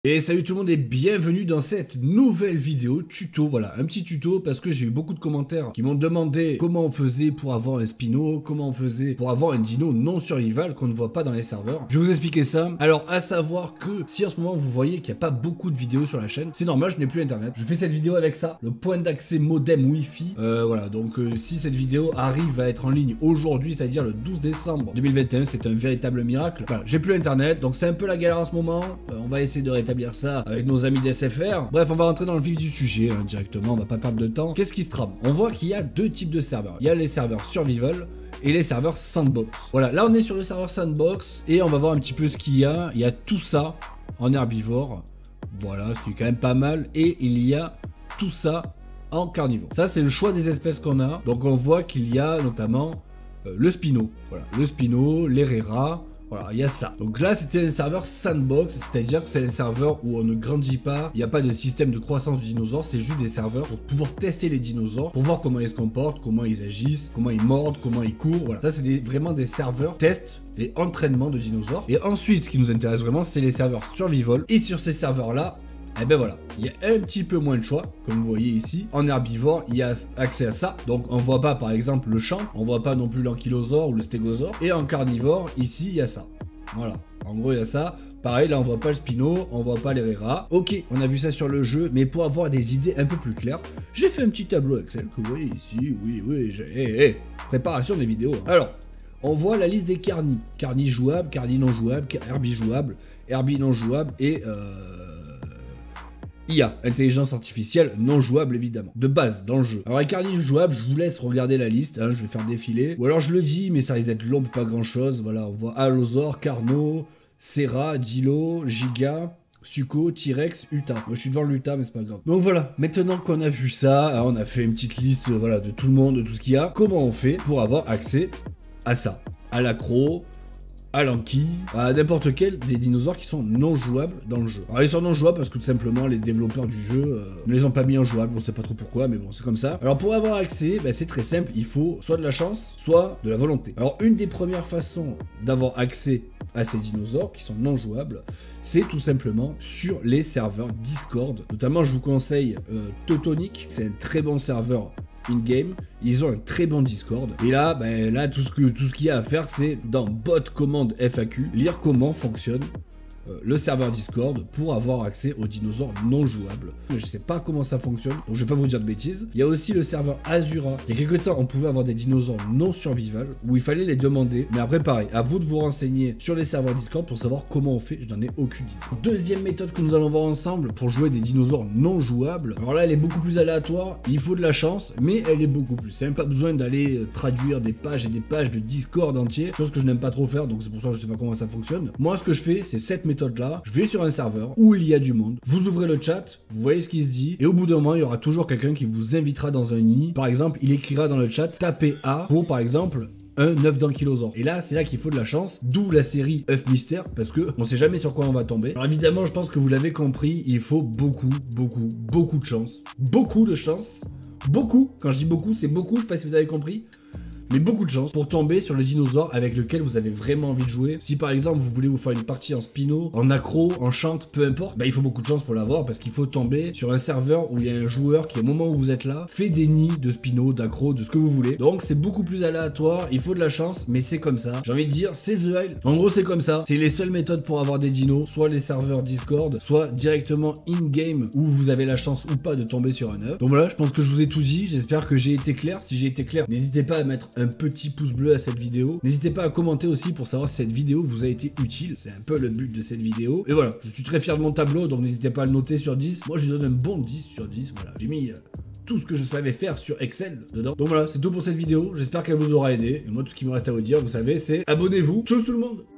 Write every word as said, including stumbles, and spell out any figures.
Et salut tout le monde et bienvenue dans cette nouvelle vidéo tuto, voilà, un petit tuto parce que j'ai eu beaucoup de commentaires qui m'ont demandé comment on faisait pour avoir un Spino, comment on faisait pour avoir un dino non survival qu'on ne voit pas dans les serveurs. Je vais vous expliquer ça. Alors à savoir que si en ce moment vous voyez qu'il n'y a pas beaucoup de vidéos sur la chaîne, c'est normal, je n'ai plus internet. Je fais cette vidéo avec ça, le point d'accès modem Wi-Fi. Euh, voilà, donc euh, si cette vidéo arrive à être en ligne aujourd'hui, c'est-à-dire le douze décembre deux mille vingt et un, c'est un véritable miracle. Voilà, j'ai plus internet, donc c'est un peu la galère en ce moment. Euh, on va essayer de rétablir ça avec nos amis d'S F R. Bref, on va rentrer dans le vif du sujet hein, directement, on va pas perdre de temps. Qu'est-ce qui se trame? On voit qu'il y a deux types de serveurs. Il y a les serveurs survival et les serveurs sandbox. Voilà, là on est sur le serveur sandbox et on va voir un petit peu ce qu'il y a. Il y a tout ça en herbivore. Voilà, ce qui est quand même pas mal. Et il y a tout ça en carnivore. Ça, c'est le choix des espèces qu'on a. Donc on voit qu'il y a notamment euh, le Spino. Voilà, le Spino, l'Herrera. Voilà, il y a ça. Donc là, c'était un serveur sandbox, c'est-à-dire que c'est un serveur où on ne grandit pas, il n'y a pas de système de croissance du dinosaure, c'est juste des serveurs pour pouvoir tester les dinosaures, pour voir comment ils se comportent, comment ils agissent, comment ils mordent, comment ils courent. Voilà, ça c'est des, vraiment des serveurs test et entraînement de dinosaures. Et ensuite, ce qui nous intéresse vraiment, c'est les serveurs survival. Et sur ces serveurs-là, et eh ben voilà, il y a un petit peu moins de choix, comme vous voyez ici. En herbivore, il y a accès à ça. Donc on voit pas par exemple le champ, on voit pas non plus l'ankylosaure ou le stégosaure. Et en carnivore, ici, il y a ça. Voilà, en gros il y a ça. Pareil, là on voit pas le Spino, on voit pas l'Herrera. Ok, on a vu ça sur le jeu, mais pour avoir des idées un peu plus claires, j'ai fait un petit tableau Excel que vous voyez ici. Oui, oui, j'ai... Hey, hey. Préparation des vidéos. Alors, on voit la liste des carnis. Carnis jouables, carnis non jouables, herbis jouables, herbis non jouables et... Euh... I A, intelligence artificielle non jouable évidemment, de base dans le jeu. Alors les carnis jouables, je vous laisse regarder la liste, hein, je vais faire défiler. Ou alors je le dis, mais ça risque d'être long, pas grand chose. Voilà, on voit Allosaure, Carno, Serra, Dilo, Giga, Suco, T-Rex, Utah. Moi je suis devant l'Utah mais c'est pas grave. Donc voilà, maintenant qu'on a vu ça, hein, on a fait une petite liste euh, voilà, de tout le monde, de tout ce qu'il y a. Comment on fait pour avoir accès à ça? À l'accro, à l'anky, à n'importe quel des dinosaures qui sont non jouables dans le jeu. Alors ils sont non jouables parce que tout simplement les développeurs du jeu euh, ne les ont pas mis en jouable, on sait pas trop pourquoi, mais bon c'est comme ça. Alors pour avoir accès, bah, c'est très simple, il faut soit de la chance, soit de la volonté. Alors une des premières façons d'avoir accès à ces dinosaures qui sont non jouables, c'est tout simplement sur les serveurs Discord. Notamment je vous conseille euh, Teutonic, c'est un très bon serveur in-game, ils ont un très bon Discord. Et là, ben, là tout ce que tout ce qu'il y a à faire, c'est dans bot commande F A Q, lire comment fonctionne euh, le serveur Discord pour avoir accès aux dinosaures non jouables. Je sais pas comment ça fonctionne, donc je vais pas vous dire de bêtises. Il y a aussi le serveur Azura. Il y a quelques temps, on pouvait avoir des dinosaures non survival où il fallait les demander. Mais après, pareil, à vous de vous renseigner sur les serveurs Discord pour savoir comment on fait. Je n'en ai aucune idée. Deuxième méthode que nous allons voir ensemble pour jouer des dinosaures non jouables. Alors là, elle est beaucoup plus aléatoire. Il faut de la chance, mais elle est beaucoup plus simple. Pas besoin d'aller traduire des pages et des pages de Discord entiers, chose que je n'aime pas trop faire, donc c'est pour ça que je sais pas comment ça fonctionne. Moi, ce que je fais, c'est cette méthode là. Je vais sur un serveur où il y a du monde. Vous ouvrez le chat, vous voyez ce qui se dit, et au bout d'un moment, il y aura toujours quelqu'un qui vous invitera dans un nid. Par exemple, il écrira dans le chat, tapez A pour, par exemple, un œuf d'ankylosaure. Et là, c'est là qu'il faut de la chance, d'où la série œuf mystère, parce que on sait jamais sur quoi on va tomber. Alors évidemment, je pense que vous l'avez compris, il faut beaucoup, beaucoup, beaucoup de chance. Beaucoup de chance. Beaucoup. Quand je dis beaucoup, c'est beaucoup, je sais pas si vous avez compris. Mais beaucoup de chance pour tomber sur le dinosaure avec lequel vous avez vraiment envie de jouer. Si par exemple vous voulez vous faire une partie en Spino, en accro, en chante, peu importe, bah il faut beaucoup de chance pour l'avoir parce qu'il faut tomber sur un serveur où il y a un joueur qui au moment où vous êtes là fait des nids de Spino, d'accro, de ce que vous voulez. Donc c'est beaucoup plus aléatoire, il faut de la chance, mais c'est comme ça. J'ai envie de dire, c'est The Isle. En gros c'est comme ça. C'est les seules méthodes pour avoir des dinos, soit les serveurs Discord, soit directement in-game où vous avez la chance ou pas de tomber sur un œuf. Donc voilà, je pense que je vous ai tout dit. J'espère que j'ai été clair. Si j'ai été clair, n'hésitez pas à mettre un petit pouce bleu à cette vidéo. N'hésitez pas à commenter aussi pour savoir si cette vidéo vous a été utile. C'est un peu le but de cette vidéo. Et voilà, je suis très fier de mon tableau, donc n'hésitez pas à le noter sur dix. Moi, je lui donne un bon dix sur dix. Voilà, j'ai mis... Euh, tout ce que je savais faire sur Excel dedans. Donc voilà, c'est tout pour cette vidéo. J'espère qu'elle vous aura aidé. Et moi, tout ce qui me reste à vous dire, vous savez, c'est abonnez-vous. Tchuss tout le monde!